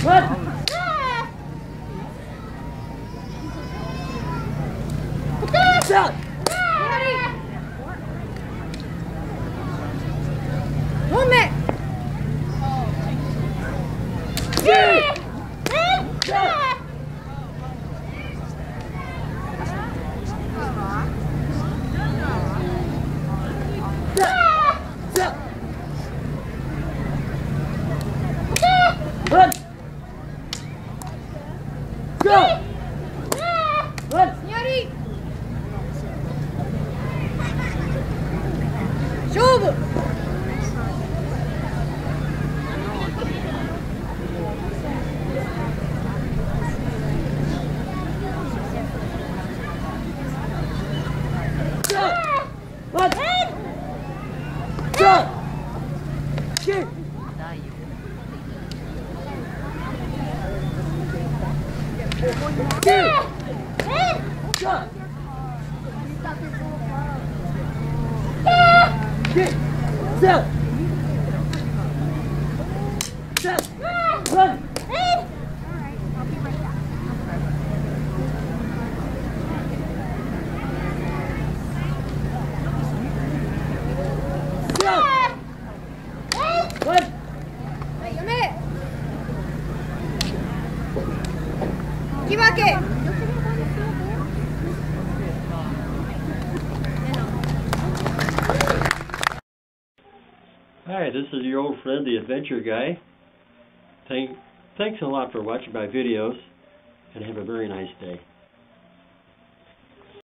Shot! Moment! Run! Go! Run! Signori! Show! Run! Go! Shoot! Run! Hi, this is your old friend, the Adventure Guy. Thanks a lot for watching my videos, and have a very nice day.